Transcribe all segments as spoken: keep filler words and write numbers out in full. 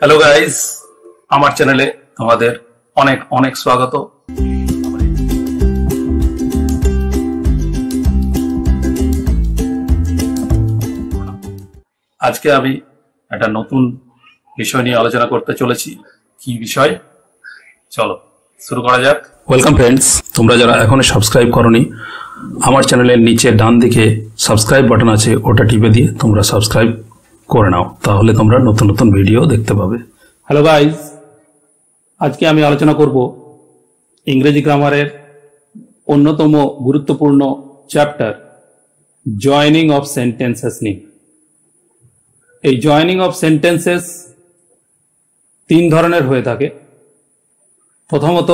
Hello guys, আমার চ্যানেলে তোমাদের অনেক অনেক স্বাগত। আজকে আমি একটা নতুন বিষয় নিয়ে আলোচনা করতে চলেছি। কি বিষয়, চলো শুরু করা যাক। ওয়েলকাম ফ্রেন্ডস, তোমরা যারা এখনো সাবস্ক্রাইব করোনি, আমার চ্যানেলের নিচে ডান দিকে সাবস্ক্রাইব বাটন আছে, ওটা টিপে দিয়ে তোমরা সাবস্ক্রাইব করে নাও, তাহলে তোমরা নতুন নতুন ভিডিও দেখতে পাবে। হ্যালো গাইজ, আজকে আমি আলোচনা করব ইংরেজি গ্রামারের অন্যতম গুরুত্বপূর্ণ চ্যাপ্টার জয়েনিং অফ সেন্টেন্সেস নিয়ে। এই জয়েনিং অফ সেন্টেন্সেস তিন ধরনের হয়ে থাকে। প্রথমত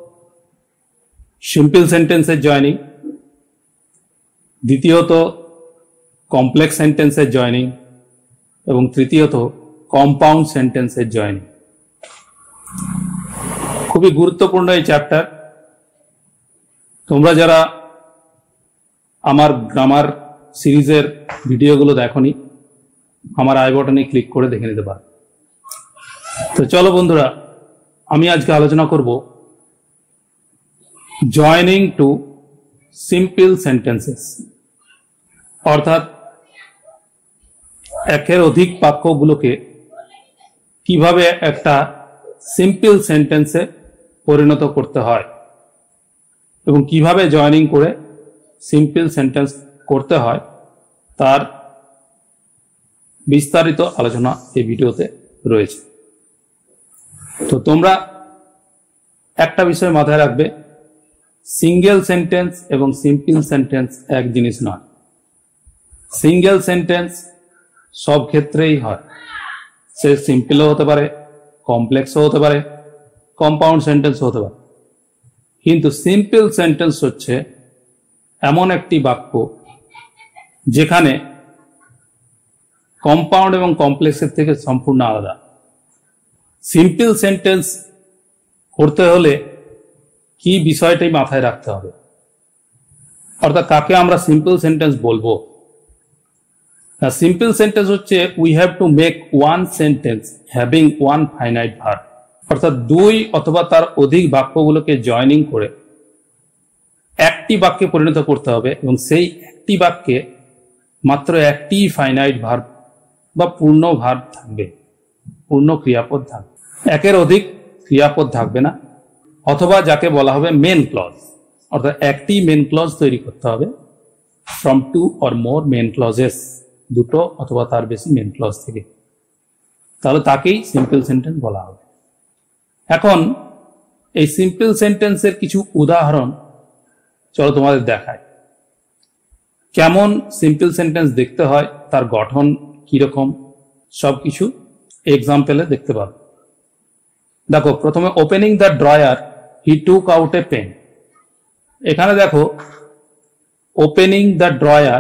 সিম্পল সেন্টেন্সের জয়েনিং, দ্বিতীয়ত কমপ্লেক্স সেন্টেন্সের জয়েনিং এবং তৃতীয়ত কম্পাউন্ড সেন্টেন্সের জয়েনিং। খুবই গুরুত্বপূর্ণ এই চ্যাপ্টার। তোমরা যারা আমার গ্রামার সিরিজের ভিডিওগুলো দেখোনি, আমার আই বাটনে ক্লিক করে দেখে নিতে পারো। তো চলো বন্ধুরা, আমি আজকে আলোচনা করব জয়েনিং টু সিম্পল সেন্টেন্সেস, অর্থাৎ একের অধিক বাক্যগুলোকে কিভাবে একটা সিম্পল সেন্টেন্সে পরিণত করতে হয় এবং কিভাবে জয়েনিং করে সিম্পল সেন্টেন্স করতে হয় তার বিস্তারিত আলোচনা এই ভিডিওতে রয়েছে। তো তোমরা একটা বিষয় মাথায় রাখবে, সিঙ্গেল সেন্টেন্স এবং সিম্পল সেন্টেন্স এক জিনিস নয়। সিঙ্গেল সেন্টেন্স সব ক্ষেত্রেই হয়, সে সিম্পলও হতে পারে, কমপ্লেক্সও হতে পারে, কম্পাউন্ড সেন্টেন্স হতে পারে। কিন্তু সিম্পল সেন্টেন্স হচ্ছে এমন একটি বাক্য যেখানে কম্পাউন্ড এবং কমপ্লেক্সের থেকে সম্পূর্ণ আলাদা। সিম্পল সেন্টেন্স করতে হলে কি বিষয়টাই মাথায় রাখতে হবে, অর্থাৎ কাকে আমরা সিম্পল সেন্টেন্স বলবো। সিম্পল সেন্টেন্স হচ্ছে we have to make one sentence having one finite verb, অর্থাৎ দুই অথবা তার অধিক বাক্যগুলোকে জয়েনিং করে একটি বাক্যে পরিণত করতে হবে এবং সেই একটি বাক্যে মাত্র একটি ফাইনাইট ভার্ব বা পূর্ণ ভার্ব থাকবে, পূর্ণ ক্রিয়াপদ থাকবে, একের অধিক ক্রিয়াপদ থাকবে না, অথবা যাকে বলা হবে মেন ক্লজ, অর্থাৎ একটি মেন ক্লজ তৈরি করতে হবে from two or more main clauses, দুটো অথবা তার বেশি মেন ক্লজ থেকে, তাহলে তাকেই সিম্পল সেন্টেন্স বলা হবে। এখন এই সিম্পল সেন্টেন্সের কিছু উদাহরণ চলো তোমাদের দেখায়, কেমন সিম্পল সেন্টেন্স দেখতে হয়, তার গঠন কিরকম, সবকিছু এক্সাম্পলে দেখতে পাবো। দেখো, প্রথমে opening the drawer he took out a pen. এখানে দেখো ওপেনিং দ্য ড্রয়ার,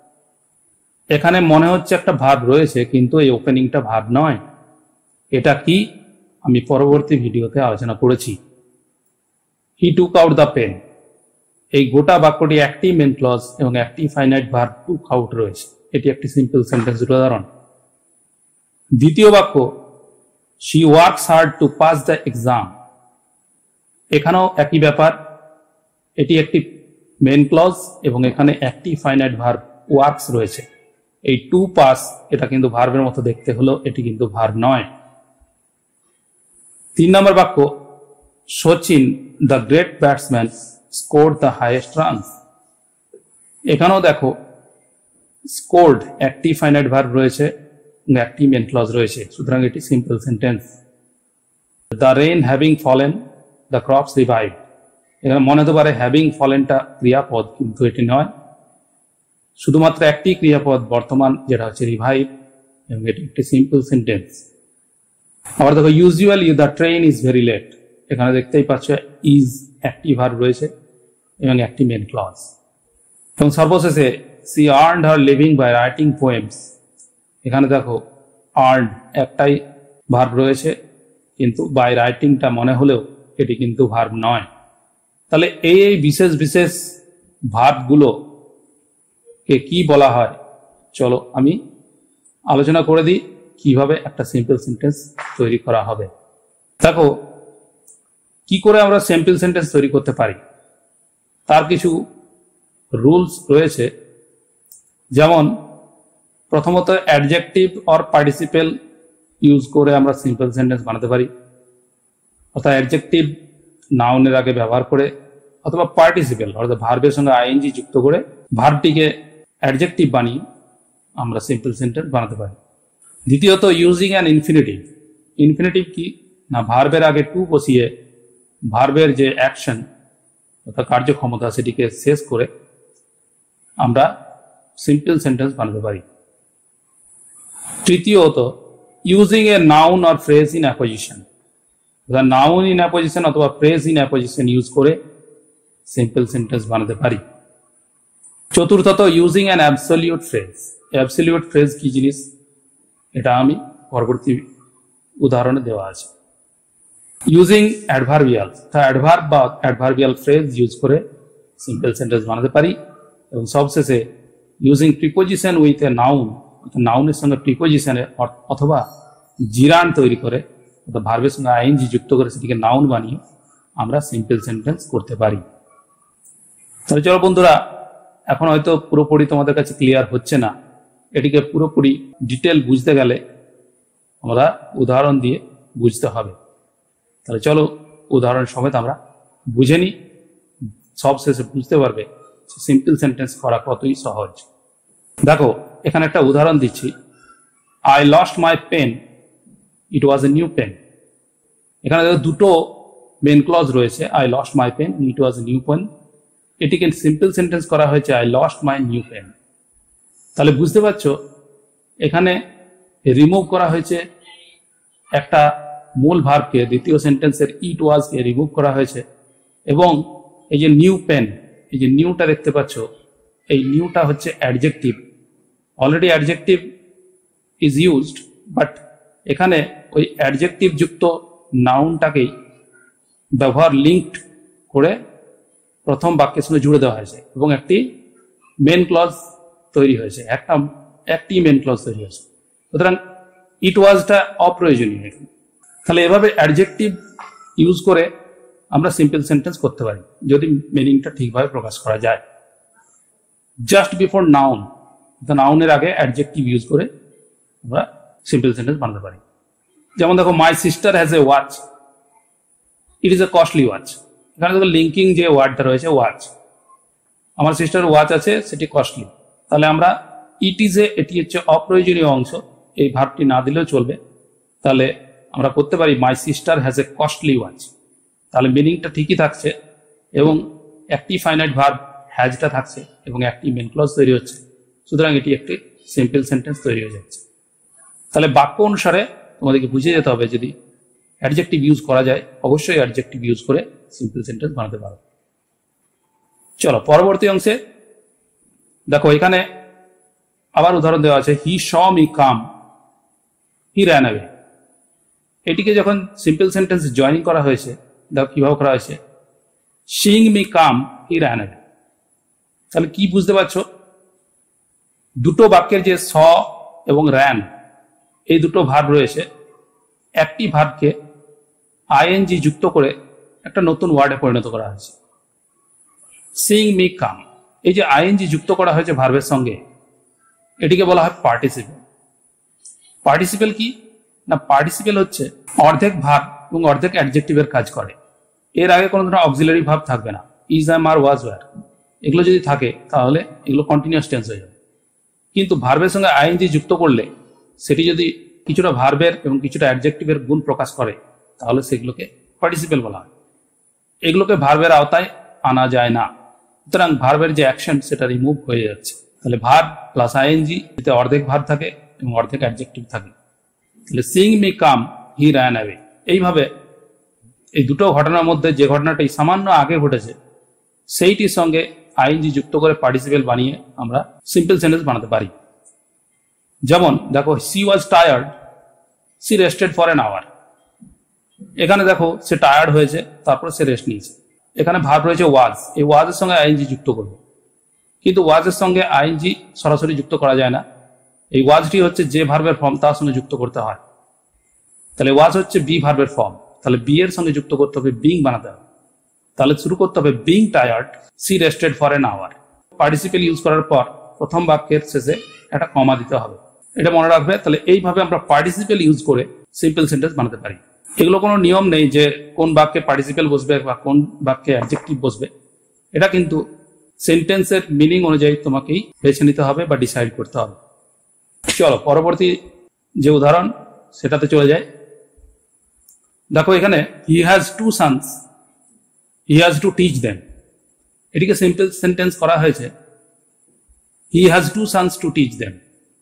এখানে মনে হচ্ছে একটা ভার্ব রয়েছে, কিন্তু এই ওপেনিংটা ভার্ব নয়। এটা কি আমি পরবর্তী ভিডিওতে আলোচনা করেছি। He took out the pen, এই গোটা বাক্যটি একটি মেন ক্লজ এবং একটি ফাইনাইট ভার্ব টুক আউট রয়েছে, এটি একটি সিম্পল সেন্টেন্সের উদাহরণ। দ্বিতীয় বাক্য she works hard to pass the exam, এখানেও একই ব্যাপার, এটি একটি মেন ক্লজ এবং এখানে একটি ফাইনাইট ভার্ব ওয়ার্কস রয়েছে। এই টু পাস, এটা কিন্তু ভার্বের মতো দেখতে হলো, এটি কিন্তু ভার্ব নয়। তিন নম্বর বাক্য Sachin the great batsman scored the highest runs, এখানেও দেখো স্কোর্ড একটি ফাইনাইট ভার্ব রয়েছে এবং একটি মেন ক্লজ রয়েছে, সুতরাং এটি simple sentence. The rain having fallen the crops revive, এখানে মনে হতে পারে হ্যাভিং ফলেনটা ক্রিয়াপদ, কিন্তু এটি নয়, শুধুমাত্র একটি ক্রিয়াপদ বর্তমান, যেটা হচ্ছে রিভাইভ, এবং এটি একটি সিম্পল সেন্টেন্স। আবার দেখো usually the train is very late, এখানে দেখতেই পাচ্ছ ইজ একটি ভার্ব রয়েছে এবং একটি মেন ক্লজ। এবং সর্বশেষে she earned her living by writing poems, এখানে দেখো আর্নড একটাই ভার্ব রয়েছে, কিন্তু বাই রাইটিংটা মনে হলেও এটি কিন্তু ভার্ব নয়। তাহলে এই এই বিশেষ বিশেষ ভার্বগুলো কে কি বলা হয়, চলো আমি আলোচনা করে দিই কিভাবে একটা সিম্পল সেন্টেন্স তৈরি করা হবে। দেখো কি করে আমরা সিম্পল সেন্টেন্স তৈরি করতে পারি তার কিছু রুলস রয়েছে। যেমন প্রথমত অ্যাডজেক্টিভ অর পার্টিসিপেল ইউজ করে আমরা সিম্পল সেন্টেন্স বানাতে পারি, অর্থাৎ অ্যাডজেক্টিভ নাউনের আগে ব্যবহার করে, অথবা পার্টিসিপেল অর্থাৎ ভার্বের সঙ্গে আইএনজি যুক্ত করে ভার্বটিকে অ্যাডজেক্টিভ বানিয়ে আমরা সিম্পল সেন্টেন্স বানাতে পারি। দ্বিতীয়ত ইউজিং অ্যান ইনফিনিটিভ। ইনফিনিটিভ কি না, ভার্বের আগে টু বসিয়ে ভার্বের যে অ্যাকশন অর্থাৎ কার্যক্ষমতা সেটিকে শেষ করে আমরা সিম্পল সেন্টেন্স বানাতে পারি। তৃতীয়ত using a noun or phrase in apposition, অর্থাৎ নাউন ইন অ্যাপোজিশন অথবা ফ্রেজ ইন অ্যাপোজিশন ইউজ করে সিম্পল সেন্টেন্স বানাতে পারি। চতুর্থত using an absolute phrase. Absolute phrase কি জিনিস এটা আমি পরবর্তী উদাহরণে দেওয়া আছে। ইউজিং অ্যাডভার্বিয়াল, অ্যাডভার্ব বা অ্যাডভার্বিয়াল ফ্রেজ ইউজ করে সিম্পল সেন্টেন্স বানাতে পারি। এবং সবশেষে using preposition with a noun, নাউনের সঙ্গে প্রিপোজিশনের অথবা জিরান তৈরি করে অর্থাৎ ভার্বের সঙ্গে আইএনজি যুক্ত করে সেটিকে নাউন বানিয়ে আমরা সিম্পল সেন্টেন্স করতে পারি। তাহলে চলো বন্ধুরা, এখন হয়তো পুরোপুরি তোমাদের কাছে ক্লিয়ার হচ্ছে না, এটিকে পুরোপুরি ডিটেল বুঝতে গেলে আমরা উদাহরণ দিয়ে বুঝতে হবে। তাহলে চলো উদাহরণ সমেত আমরা বুঝে নিই, সব শেষে বুঝতে পারবে সিম্পল সেন্টেন্স করা কতই সহজ। দেখো এখানে একটা উদাহরণ দিচ্ছি। I lost my pen, it was a new pen. এখানে দেখো দুটো মেন ক্লজ রয়েছে, I lost my pen, it was a new pen. এটিকে সিম্পল সেন্টেন্স করা হয়েছে I lost my new pen. তাহলে বুঝতে পারছো এখানে রিমুভ করা হয়েছে একটা মূল ভার্বকে, দ্বিতীয় সেন্টেন্সের ইট ওয়াজ কে রিমুভ করা হয়েছে। এবং এই যে নিউ পেন, এই যে নিউটা দেখতে পাচ্ছ, এই নিউটা হচ্ছে adjective. Already adjective is used, but এখানে ওই অ্যাডজেক্টিভ যুক্ত নাউনটাকেই ব্যবহার লিঙ্কড করে প্রথম বাক্যের সঙ্গে জুড়ে দেওয়া হয়েছে এবং একটি মেন ক্লজ তৈরি হয়েছে, একটা একটি মেন ক্লজ তৈরি হয়েছে। সুতরাং ইট ওয়াজটা অপ্রয়োজনীয় এখানে। তাহলে এভাবে অ্যাডজেক্টিভ ইউজ করে আমরা সিম্পল সেন্টেন্স করতে পারি যদি মিনিংটা ঠিকভাবে প্রকাশ করা যায়। জাস্ট বিফোর নাউন, নাউনের আগে অ্যাডজেক্টিভ ইউজ করে আমরা সিম্পল সেন্টেন্স বানাতে পারি। যেমন দেখো, my sister has a watch, it is a costly watch. এখানে দেখো লিঙ্কিং যে ওয়ার্ডটা রয়েছে ওয়াচ, আমার সিস্টার ওয়াচ আছে সেটি কস্টলি। তাহলে আমরা ইট ইজ এ, এটি হচ্ছে অপ্রয়োজনীয় অংশ, এই ভার্বটি না দিলেও চলবে। তাহলে আমরা করতে পারি my sister has a costly watch. তাহলে মিনিংটা ঠিকই থাকছে এবং একটি ফাইনাইট ভার্ব হ্যাজটা থাকছে এবং একটি মেন ক্লজ তৈরি হচ্ছে। সুতরাং এটি একটি সিম্পল সেন্টেন্স তৈরি হয়ে যাচ্ছে। তাহলে বাক্য অনুসারে তোমাদেরকে বুঝে যেতে হবে, যদি অ্যাডজেক্টিভ ইউজ করা যায় অবশ্যই অ্যাডজেক্টিভ ইউজ করে সিম্পল সেন্টেন্স বানাতে পারো। চলো পরবর্তী অংশে দেখো, এখানে আবার উদাহরণ দেওয়া আছে, he saw me come, he ran away. এটিকে যখন সিম্পল সেন্টেন্স জয়েনিং করা হয়েছে, দেখো কিভাবে করা হয়েছে, seeing me come, he ran away. তাহলে কি বুঝতে পারছো, দুটো বাক্যের যে স এবং র্যান এই দুটো ভার্ব রয়েছে, একটি ভার্বকে আইএনজি যুক্ত করে একটা নতুন ওয়ার্ডে পরিণত করা হয়েছে, সিইং মি কাম। এই যে আইএনজি যুক্ত করা হয়েছে ভার্বের সঙ্গে, এটিকে বলা হয় পার্টিসিপেল। পার্টিসিপেল কি না, পার্টিসিপেল হচ্ছে অর্ধেক ভার্ব এবং অর্ধেক অ্যাডজেক্টিভের কাজ করে। এর আগে কোনো ধরনের অক্সিলারি ভার্ব থাকবে না, is, am, R, was, wire. এগুলো যদি থাকে তাহলে এগুলো কন্টিনিউয়াস টেন্স হয়ে যাবে। কিন্তু ভার্বের সঙ্গে আইএনজি যুক্ত করলে সেটি যদি কিছুটা ভার্বের এবং কিছুটা অ্যাডজেক্টিভের গুণ প্রকাশ করে তাহলে সেগুলোকে পার্টিসিপেল বলা হয়। এগুলোকে ভার্বের আওতায় আনা যায় না, সুতরাং ভার্বের যে অ্যাকশন সেটা রিমুভ হয়ে যাচ্ছে। তাহলে ভার্ব প্লাস আইএনজি, এতে অর্ধেক ভার্ব থাকে এবং অর্ধেক অ্যাডজেক্টিভ থাকে। তাহলে seeing me come, he ran away. এইভাবে এই দুটো ঘটনার মধ্যে যে ঘটনাটি সামান্য আগে ঘটেছে সেইটির সঙ্গে আইএনজি যুক্ত করে পার্টিসিপেল বানিয়ে আমরা সিম্পল সেন্টেন্স বানাতে পারি। যেমন দেখো, she was tired, she rested for an hour. এখানে দেখো সে টায়ার্ড হয়েছে, তারপর সে রেস্ট নিয়েছে। এখানে ভার্ব রয়েছে ওয়াজ, এই ওয়াজের সঙ্গে আইএনজি যুক্ত করবো, কিন্তু ওয়াজের সঙ্গে আইএনজি সরাসরি যুক্ত করা যায় না। এই ওয়াজটি হচ্ছে যে ভার্বের ফর্ম তার সঙ্গে যুক্ত করতে হয়। তাহলে ওয়াজ হচ্ছে বি ভার্বের ফর্ম, তাহলে বি এর সঙ্গে যুক্ত করতে হবে বিং বানাতে হবে। তাহলে শুরু করতে হবে being tired she rested for an hour. Participle use করার পর প্রথম বাক্যের শেষে একটা কমা দিতে হবে, এটা মনে রাখবে। তাহলে এইভাবে আমরা পার্টিসিপেল ইউজ করে সিম্পল সেন্টেন্স বানাতে পারি। এগুলো কোনো নিয়ম নেই যে কোন বাক্যে পার্টিসিপেল বসবে বা কোন বাক্যে অ্যাডজেক্টিভ বসবে, এটা কিন্তু সেন্টেন্সের মিনিং অনুযায়ী তোমাকেই বেছে নিতে হবে বা ডিসাইড করতে হবে। চলো পরবর্তী যে উদাহরণ সেটাতে চলে যায়। দেখো এখানে he has two sons, he has to teach them. এটিকে সিম্পল সেন্টেন্স করা হয়েছে he has two sons to teach them.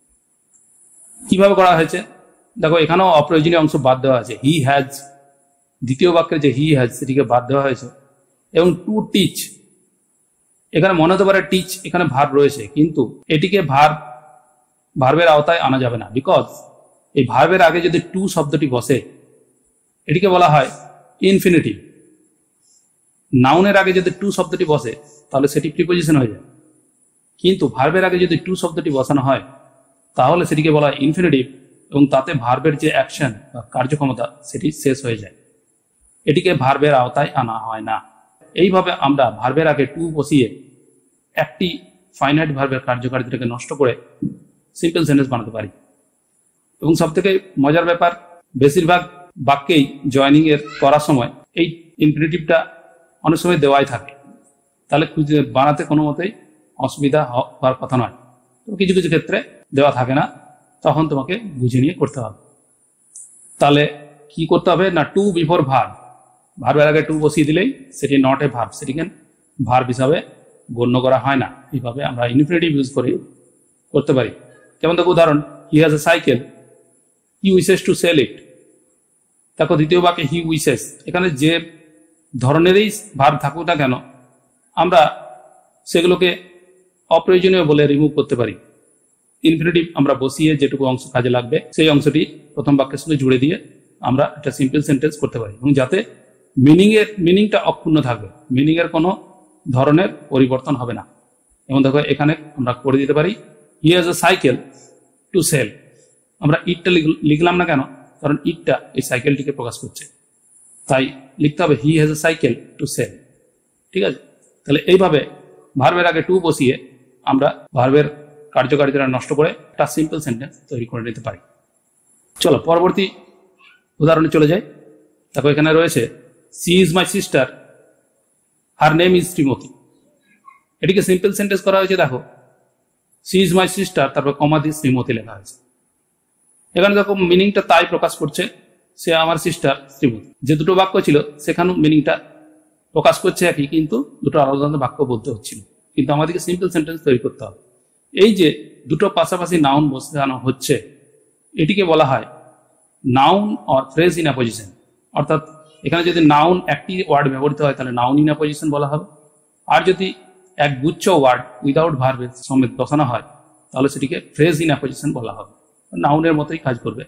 কিভাবে করা হয়েছে দেখো, এখানেও অপ্রয়োজনীয় অংশ বাদ দেওয়া আছে। হি হ্যাজ, দ্বিতীয় বাক্যের যে হি হ্যাজ সেটিকে বাদ দেওয়া হয়েছে। এবং টু টিচ, এখানে মনে হতে পারে টিচ এখানে ভার্ব রয়েছে, কিন্তু এটিকে ভার্ব ভার্বের আওতায় আনা যাবে না, বিকজ এই ভার্বের আগে যদি টু শব্দটি বসে এটিকে বলা হয় ইনফিনিটিভ। নাউনের আগে যদি টু শব্দটি বসে তাহলে সেটি প্রিপোজিশন হয়ে যায়, কিন্তু ভার্বের আগে যদি টু শব্দটি বসানো হয় তাহলে সেটিকে বলা হয় ইনফিনিটিভ, এবং তাতে ভার্বের যে অ্যাকশন বা কার্যক্ষমতা সেটি শেষ হয়ে যায়। এটিকে ভার্বের আওতায় আনা হয় না। এইভাবে আমরা ভার্বের আগে টু বসিয়ে একটি ফাইনাইট ভার্বের কার্যকারিতাকে নষ্ট করে সিম্পল সেন্টেন্স বানাতে পারি। এবং সব থেকে মজার ব্যাপার, বেশিরভাগ বাক্যেই জয়নিং এর করার সময় এই ইনফিনিটিভটা অনেক সময় দেওয়াই থাকে, তাহলে খুঁজে বানাতে কোনো মতেই অসুবিধা হওয়ার কথা নয়। তো কিছু কিছু ক্ষেত্রে দেওয়া থাকে না, তখন তোমাকে বুঝে নিয়ে করতে হবে। তাহলে কি করতে হবে না, টু বিফোর ভার্ব, ভার্বের আগে টু বসিয়ে দিলেই সেটি নট এ ভার্ব, সেটিকে ভার্ব হিসাবে গণ্য করা হয় না। এইভাবে আমরা ইনফিনিটিভ ইউজ করে করতে পারি। যেমন দেখো উদাহরণ, he has a cycle, he wishes to sell it. দেখো দ্বিতীয় বাক্যে হি উইসেস, এখানে যে ধরনেরই ভার্ব থাকুক না কেন আমরা সেগুলোকে অপ্রয়োজনীয় বলে রিমুভ করতে পারি। ইনফিনিটিভ আমরা বসিয়ে যেটুকু অংশ কাজে লাগবে সেই অংশটি প্রথম বাক্যের সঙ্গে জুড়ে দিয়ে আমরা একটা সিম্পল সেন্টেন্স করতে পারি, এবং যাতে মিনিং এর মিনিংটা অক্ষুণ্ণ থাকবে, মিনিং এর কোনো ধরনের পরিবর্তন হবে না। এবং দেখো এখানে আমরা করে দিতে পারি he has a cycle to sell. আমরা ইটটা লিখলাম না কেন, কারণ ইটটা এই সাইকেলটিকে প্রকাশ করছে, তাই লিখতে হবে he has a cycle to sell. ঠিক আছে, তাহলে এইভাবে ভার্বের আগে টু বসিয়ে আমরা ভার্বের কার্যকারিতা নষ্ট করে একটা সিম্পল সেন্টেন্স তৈরি করে নিতে পারি। চলো পরবর্তী উদাহরণে চলে যাই। দেখো এখানে রয়েছে she is my sister, her name is Srimati. এটিকে সিম্পল সেন্টেন্স করা হয়েছে। দেখো সি ইজ মাই সিস্টার, তারপর কমা দিয়ে শ্রীমতী লেখা হয়েছে। এখানে দেখো মিনিংটা তাই প্রকাশ করছে, সে আমার সিস্টার শ্রীমতী। যে দুটো বাক্য ছিল সেখানেও মিনিংটা প্রকাশ করছে একই, কিন্তু দুটো আলাদা আলাদা বাক্য বলতে হচ্ছিল। কিন্তু আমাদেরকে সিম্পল সেন্টেন্স তৈরি করতে হবে। এই যে দুটো পাশাপাশি নাউন বসানো হচ্ছে এটিকে বলা হয় noun or phrase in apposition. অর্থাৎ এখানে যদি নাউন একটি ওয়ার্ড ব্যবহৃত হয় তাহলে নাউন ইন অ্যাপোজিশন বলা হবে, আর যদি এক গুচ্ছ ওয়ার্ড উইদাউট ভার্বের সমেত বসানো হয় তাহলে সেটিকে ফ্রেজ ইন অ্যাপোজিশন বলা হবে। নাউনের মতোই কাজ করবে।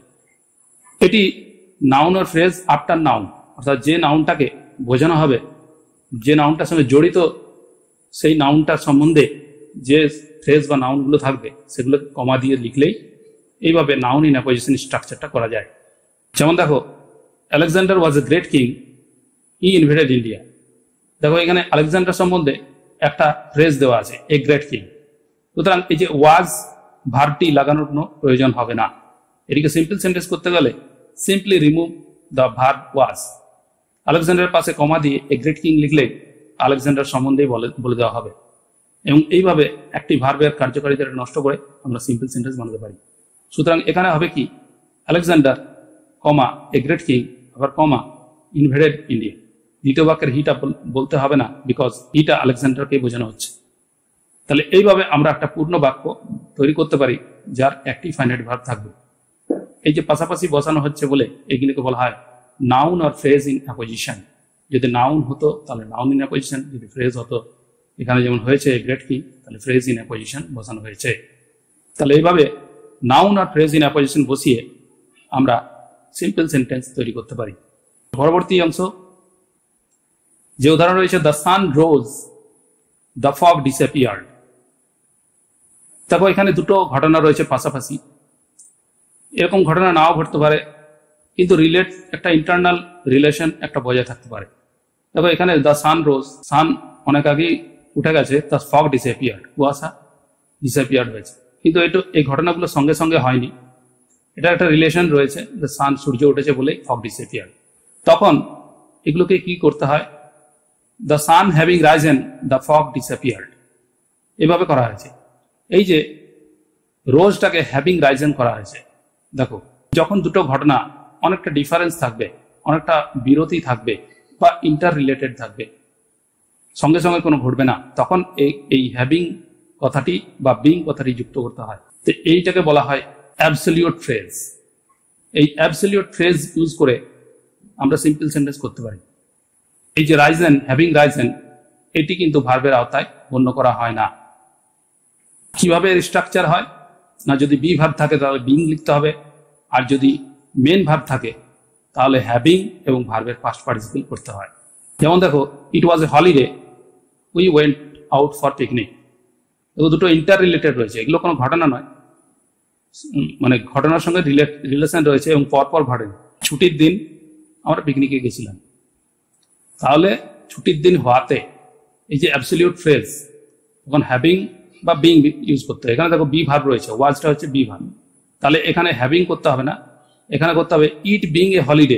এটি নাউন আর ফ্রেজ আফটার নাউন, অর্থাৎ যে নাউনটাকে বোঝানো হবে, যে নাউনটার সঙ্গে জড়িত সেই নাউনটার সম্বন্ধে যে ফ্রেজ বা নাউনগুলো থাকবে সেগুলো কমা দিয়ে লিখলেই এইভাবে নাউন ইন অ্যাপোজিশন স্ট্রাকচারটা করা যায়। যেমন দেখো Alexander was a great king, he invaded India. দেখো এখানে আলেকজান্ডার সম্বন্ধে একটা ফ্রেজ দেওয়া আছে, এ গ্রেট কিং। সুতরাং এই যে ওয়াজ ভার্বটি লাগানোর কোনো প্রয়োজন হবে না। এটিকে সিম্পল সেন্টেন্স করতে গেলে simply remove the verb was. আলেকজান্ডারের পাশে কমা দিয়ে এ গ্রেট কিং লিখলে আলেকজান্ডার সম্বন্ধেই বলে বলে দেওয়া হবে। এবং এইভাবে একটি ভার্বের কার্যকারিতা নষ্ট করে আমরা সিম্পল সেন্টেন্স বানাতে পারি। সুতরাং এখানে হবে কি, Alexander comma a great king, আবার কমা ইনভেডেড ইন্ডিয়া। দ্বিতীয় বাক্যের হিটা বলতে হবে না, বিকজ হিটা আলেকজান্ডারকে বোঝানো হচ্ছে। তাহলে এইভাবে আমরা একটা পূর্ণ বাক্য তৈরি করতে পারি যার একটি ফাইনাইট ভার্ব থাকবে। এই যে পাশাপাশি বসানো হচ্ছে বলে এগুলিকে বলা হয় noun or phrase in apposition. যদি নাউন হতো তাহলে নাউন ইন অ্যাপোজিশন, যদি ফ্রেজ হতো এখানে যেমন হয়েছে গ্রেট কিং, তাহলে ফ্রেজ ইন অ্যাপোজিশন বসানো হয়েছে। তাহলে এইভাবে নাউন আর ফ্রেজ ইন অ্যাপোজিশন বসিয়ে আমরা সিম্পল সেন্টেন্স তৈরি করতে পারি। পরবর্তী অংশ যে উদাহরণ রয়েছে, the sun rose, the fog disappeared. দেখো এখানে দুটো ঘটনা রয়েছে পাশাপাশি, এরকম ঘটনা নাও ঘটতে পারে, কিন্তু রিলেট একটা ইন্টারনাল রিলেশন একটা বজায় থাকতে পারে। দেখো এখানে দ্য সান রোজ, সান অনেক আগেই উঠে গেছে, দ্য ফগ ডিসঅ্যাপিয়ার্ড, কুয়াশা ডিসঅ্যাপিয়ার্ড হয়েছে, কিন্তু এটা এই ঘটনাগুলো সঙ্গে সঙ্গে হয়নি, এটা একটা রিলেশন রয়েছে, দ্য সান সূর্য উঠেছে বলেই ফগ ডিসঅ্যাপিয়ার্ড। তখন এগুলোকে কি করতে হয়, the sun having risen the fog disappeared, এভাবে করা হয়েছে। এই যে রোজটাকে হ্যাভিং রাইজেন করা হয়েছে, দেখো যখন দুটো ঘটনা অনেকটা ডিফারেন্স থাকবে, অনেকটা বিরতি থাকবে বা ইন্টার রিলেটেড থাকবে, সঙ্গে সঙ্গে কোনো ঘটবে না, তখন এই এই হ্যাভিং কথাটি বা বিং কথাটি যুক্ত করতে হয়। তো এইটাকে বলা হয় অ্যাবসলিউট ফ্রেজ। এই অ্যাবসলিউট ফ্রেজ ইউজ করে আমরা সিম্পল সেন্টেন্স করতে পারি। এই যে রাইজেন, হ্যাভিং রাইজেন, এটি কিন্তু ভার্বের আওতায় গণ্য করা হয় না। কিভাবে এর স্ট্রাকচার হয় না, যদি বি ভার্ব থাকে তাহলে বিং লিখতে হবে, আর যদি মেন ভার্ব থাকে তাহলে হ্যাভিং এবং ভার্বের পাস্ট পার্টিসিপল করতে হয়। যেমন দেখো, it was a holiday, we went out for picnic. দেখো দুটো ইন্টার রিলেটেড রয়েছে, এগুলো কোনো ঘটনা নয়, মানে ঘটনার সঙ্গে রিলেট রিলেশন রয়েছে এবং পরপর ঘটে। ছুটির দিন আমরা পিকনিকে গেছিলাম, তাহলে ছুটির দিন হওয়াতে এই যে অ্যাবসলিউট ফ্রেজ, তখন হ্যাভিং বা বিং ইউজ করতে হবে। এখানে দেখো বি ভার্ব রয়েছে, ওয়াজটা হচ্ছে বি ভার্ব, তাহলে এখানে হ্যাভিং করতে হবে না, এখানে করতে হবে it being a holiday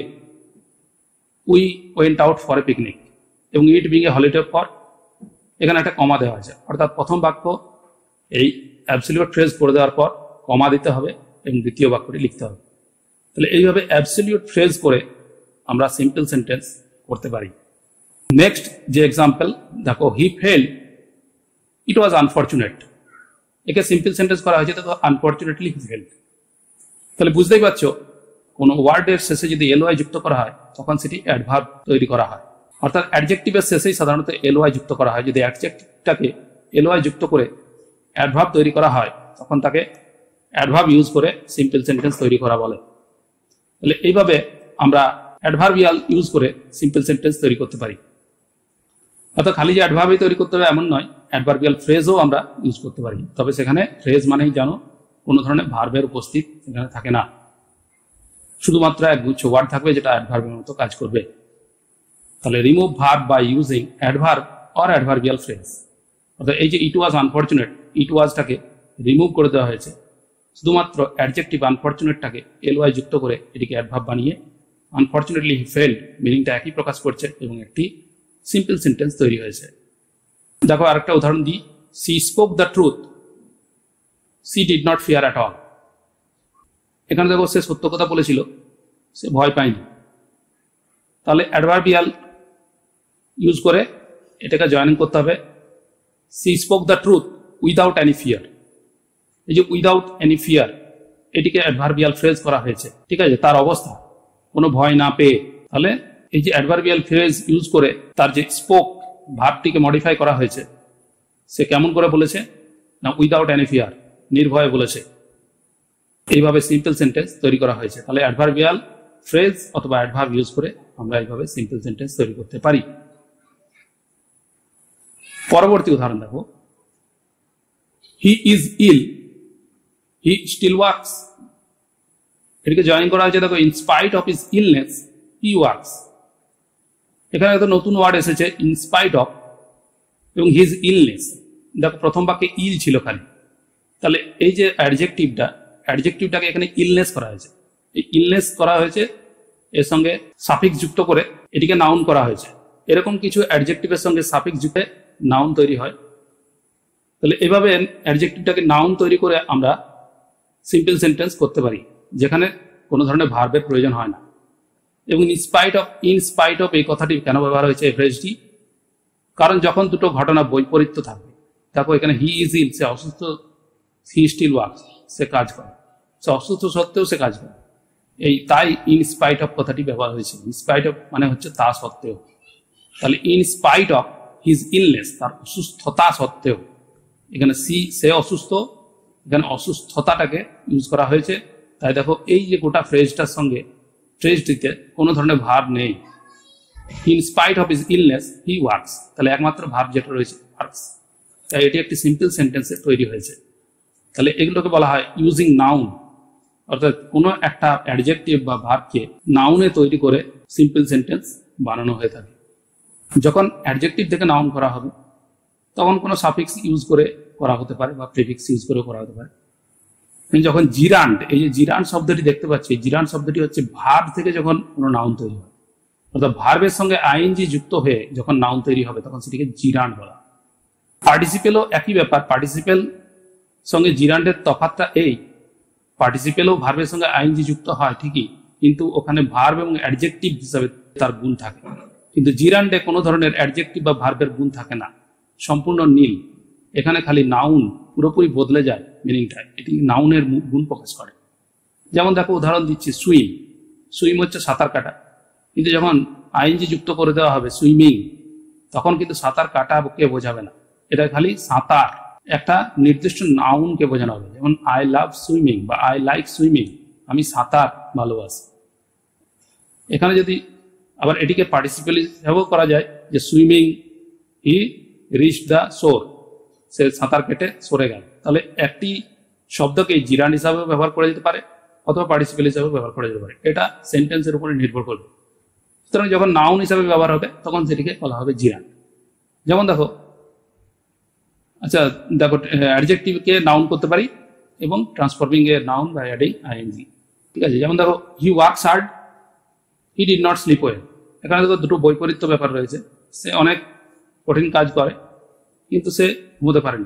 we went out for a picnic, এবং ইট বিং এ হলিডে পর এখানে একটা কমা দেওয়া আছে, অর্থাৎ প্রথম বাক্য এই অ্যাবসলিউট ফ্রেজ করে দেওয়ার পর কমা দিতে হবে এবং দ্বিতীয় বাক্যটি লিখতে হবে। তাহলে এইভাবে অ্যাবসলিউট ফ্রেজ করে আমরা সিম্পল সেন্টেন্স করতে পারি। নেক্সট যে এক্সাম্পল দেখো, he fell, it was unfortunate, একে সিম্পল সেন্টেন্স করা হয়েছে, দেখো আনফর্চুনেটলি হি ফেল। তাহলে বুঝতেই পারছো, কোনো ওয়ার্ডের শেষে যদি এলওয়াই যুক্ত করা হয় তখন সেটি অ্যাডভার্ব তৈরি করা হয়, অর্থাৎ অ্যাডজেক্টিভের শেষেই সাধারণত এলওয়াই যুক্ত করা হয়। যদি অ্যাডজেক্টিভটাকে এলওয়াই যুক্ত করে অ্যাডভার্ব তৈরি করা হয় তখন তাকে অ্যাডভার্ব ইউজ করে সিম্পল সেন্টেন্স তৈরি করা বলে। তাহলে এইভাবে আমরা অ্যাডভার্বিয়াল ইউজ করে সিম্পল সেন্টেন্স তৈরি করতে পারি। অর্থাৎ খালি যে অ্যাডভার্বই তৈরি করতে হবে এমন নয়, অ্যাডভার্বিয়াল ফ্রেজও আমরা ইউজ করতে পারি, তবে সেখানে ফ্রেজ মানেই জানো কোনো ধরনের ভার্বের উপস্থিত সেখানে থাকে না, শুধুমাত্র এক গুচ্ছ ওয়ার্ড থাকবে যেটা অ্যাডভার্বের মতো কাজ করবে। তাহলে remove verb by using adverb or adverbial phrase, অর্থাৎ এই যে ইট ওয়াজ আনফর্চুনেট, ইট ওয়াজটাকে রিমুভ করে দেওয়া হয়েছে, শুধুমাত্র অ্যাডজেক্টিভ আনফর্চুনেটটাকে এলওয়াই যুক্ত করে এটিকে অ্যাডভার্ব বানিয়ে আনফর্চুনেটলি হি ফেল্ড মিনিংটা একই প্রকাশ করছে এবং একটি সিম্পল সেন্টেন্স তৈরি হয়েছে। দেখো আরেকটা উদাহরণ দিই, she spoke the truth, she did not fear at all. এখানে দেখো সে সত্য কথা বলেছিল, সে ভয় পায়নি। তাহলে অ্যাডভার্বিয়াল ইউজ করে এটাকে জয়েনিং করতে হবে, she spoke the truth without any fear. এই যে উইদাউট এনি ফিয়ার এটিকে অ্যাডভার্বিয়াল ফ্রেজ করা হয়েছে, ঠিক আছে, তার অবস্থা কোনো ভয় না পেয়ে। তাহলে এই যে অ্যাডভার্বিয়াল ফ্রেজ ইউজ করে তার যে স্পোক ভার্বটিকে মডিফাই করা হয়েছে, সে কেমন করে বলেছে না উইদাউট এনি ফিয়ার, নির্ভয়ে বলেছে। এইভাবে সিম্পল সেন্টেন্স তৈরি করা হয়েছে। তাহলে অ্যাডভার্বিয়াল ফ্রেজ অথবা অ্যাডভার্ব ইউজ করে আমরা এইভাবে সিম্পল সেন্টেন্স তৈরি করতে পারি। পরবর্তী উদাহরণ দেখো, he is ill, he still works. এটিকে জয়েন করা হয়েছে, দেখো in spite of his illness he works. এখানে একটা নতুন ওয়ার্ড এসেছে ইন স্পাইট অফ এবং হিজ ইলনেস। দেখো প্রথম বাক্যে ইল ছিল খালি, তাহলে এই যে অ্যাডজেক্টিভটা, অ্যাডজেক্টিভটাকে এখানে ইলনেস করা হয়েছে। এই ইলনেস করা হয়েছে এর সঙ্গে সাফিক্স যুক্ত করে এটিকে নাউন করা হয়েছে। এরকম কিছু অ্যাডজেক্টিভের সঙ্গে সাফিক্স যুক্তে নাউন তৈরি হয়। তাহলে এভাবে অ্যাডজেক্টিভটাকে নাউন তৈরি করে আমরা সিম্পল সেন্টেন্স করতে পারি, যেখানে কোনো ধরনের ভার্বের প্রয়োজন হয় না। এবং in spite of, in spite of এই কথাটি কেন ব্যবহার হয়েছে এই ফ্রেজটি, কারণ যখন দুটো ঘটনা বৈপরীত্য থাকবে, দেখো এখানে হি ইজ ইল, সে অসুস্থ, হি স্টিল ওয়ার্কস, সে কাজ করে, সে অসুস্থ সত্ত্বেও সে কাজ করে, এই তাই ইন স্পাইট অফ কথাটি ব্যবহার হয়েছে। ইন স্পাইট অফ মানে হচ্ছে তা সত্ত্বেও। তাহলে in spite of his illness, তার অসুস্থতা সত্ত্বেও, এখানে সি সে অসুস্থ, এখানে অসুস্থতাটাকে ইউজ করা হয়েছে। তাই দেখো এই যে গোটা ফ্রেজটার সঙ্গে ফ্রেজটিতে কোনো ধরনের ভার্ব নেই। In spite of his illness he works, তাহলে একমাত্র ভার্ব যেটা রয়েছে ওয়ার্কস। তাই এটি একটি সিম্পল সেন্টেন্সে তৈরি হয়েছে। তাহলে এগুলোকে বলা হয় ইউজিং নাউন অর্থাৎ কোনো একটা অ্যাডজেক্টিভ বা ভার্বকে নাউনে তৈরি করে সিম্পল সেন্টেন্স বানানো হয়ে থাকে। যখন অ্যাডজেক্টিভ থেকে নাউন করা হবে তখন কোনো সাফিক্স ইউজ করে করা হতে পারে বা প্রিফিক্স ইউজ করে করা হতে পারে। যখন জিরান্ড, এই যে জিরান্ড শব্দটি দেখতে পাচ্ছি, জিরান্ড শব্দটি হচ্ছে ভার্ব থেকে যখন কোনো নাউন তৈরি হয়, অর্থাৎ ভার্বের সঙ্গে আইএনজি যুক্ত হয়ে যখন নাউন তৈরি হবে তখন সেটিকে জিরান্ড বলা। পার্টিসিপেলও একই ব্যাপার। পার্টিসিপেল সঙ্গে জিরান্ডের তফাৎটা এই, পার্টিসিপেলও ভার্বের সঙ্গে আইএনজি যুক্ত হয় ঠিকই, কিন্তু ওখানে ভার্ব এবং অ্যাডজেক্টিভ হিসাবে তার গুণ থাকে, কিন্তু জিরান্ডে কোনো ধরনের অ্যাডজেক্টিভ বা ভার্বের গুণ থাকে না, সম্পূর্ণ নীল। এখানে খালি নাউন পুরোপুরি বদলে যায় মিনিংটা, এটি নাউনের গুণ প্রকাশ করে। যেমন দেখো উদাহরণ দিচ্ছি, সুইম। সুইম হচ্ছে সাঁতার কাটা, কিন্তু যখন আইএনজি যুক্ত করে দেওয়া হবে সুইমিং, তখন কিন্তু সাঁতার কাটাকে বোঝাবে না, এটা খালি সাঁতার একটা নির্দিষ্ট নাউনকে বোঝানো হবে। যেমন আই লাভ সুইমিং বা আই লাইক সুইমিং, আমি সাঁতার ভালোবাসি। এখানে যদি আবার এটিকে পার্টিসিপেল হিসাবেও করা যায়, যে সুইমিং হি রিচ দ্য শোর, সে সাঁতার কেটে সরে গেল, তাহলে একটি শব্দকে জিরান্ড হিসাবেও ব্যবহার করা যেতে পারে অথবা পার্টিসিপেল হিসাবেও ব্যবহার করা যেতে পারে, এটা সেন্টেন্সের উপরে নির্ভর করবে। সুতরাং যখন নাউন হিসাবে ব্যবহার হবে তখন সেটিকে বলা হবে জিরান্ড। যেমন দেখো, আচ্ছা দেখো, অ্যাডজেক্টিভকে নাউন করতে পারি এবং ট্রান্সফর্মিং এর নাউন বাই অ্যাডিং আইএনজি, ঠিক আছে। যেমন দেখো, he works hard, he did not sleep well. এখানে দেখো দুটো বৈপরীত্য ব্যাপার রয়েছে, সে অনেক কঠিন কাজ করে কিন্তু সে ঘুমোতে পারেনি।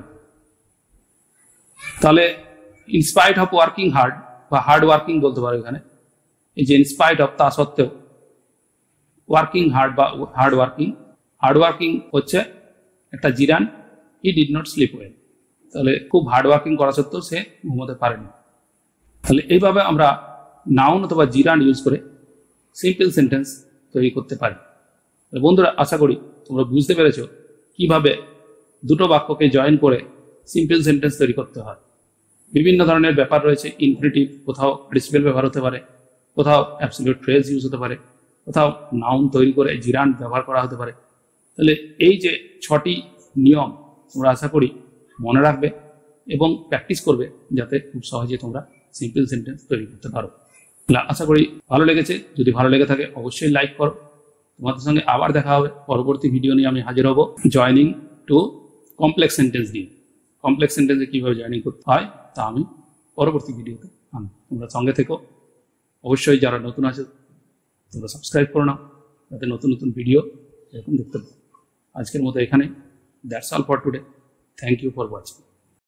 তাহলে ইনস্পাইট অফ ওয়ার্কিং হার্ড বা হার্ড ওয়ার্কিং বলতে পারো এখানে, এই যে ইনস্পাইট অফ, তা সত্ত্বেও, ওয়ার্কিং হার্ড বা হার্ড ওয়ার্কিং, হার্ড ওয়ার্কিং হচ্ছে একটা gerund, he did not sleep well, তাহলে খুব হার্ড ওয়ার্কিং করা সত্ত্বেও সে ঘুমোতে পারেনি। তাহলে এইভাবে আমরা নাউন অথবা জিরান্ড ইউজ করে সিম্পল সেন্টেন্স তৈরি করতে পারি। বন্ধুরা, আশা করি তোমরা বুঝতে পেরেছো কিভাবে দুটো বাক্যকে জয়েন করে সিম্পল সেন্টেন্স তৈরি করতে হয়। বিভিন্ন ধরনের ব্যাপার রয়েছে, ইনফিনিটিভ, কোথাও পার্টিসিপেল ব্যবহার হতে পারে, কোথাও অ্যাবসলিউট ফ্রেজ ইউজ হতে পারে, কোথাও নাউন তৈরি করে জিরান্ড ব্যবহার করা হতে পারে। তাহলে এই যে ছটি নিয়ম তোমরা আশা করি মনে রাখবে এবং প্র্যাকটিস করবে, যাতে খুব সহজে তোমরা সিম্পল সেন্টেন্স তৈরি করতে পারো। আশা করি ভালো লেগেছে। যদি ভালো লেগে থাকে অবশ্যই লাইক করো। তোমাদের সঙ্গে আবার দেখা হবে পরবর্তী ভিডিও নিয়ে। আমি হাজির হব জয়নিং টু কমপ্লেক্স সেন্টেন্স দিয়ে। কমপ্লেক্স সেন্টেন্সে কীভাবে জয়নিং করতে হয় তা আমি পরবর্তী ভিডিওতে আনব। তোমরা সঙ্গে থেকো। অবশ্যই যারা নতুন আছে তোমরা সাবস্ক্রাইব করো না, যাতে নতুন নতুন ভিডিও এরকম দেখতে পাবো। আজকের মতো এখানে। That's all for today. Thank you for watching.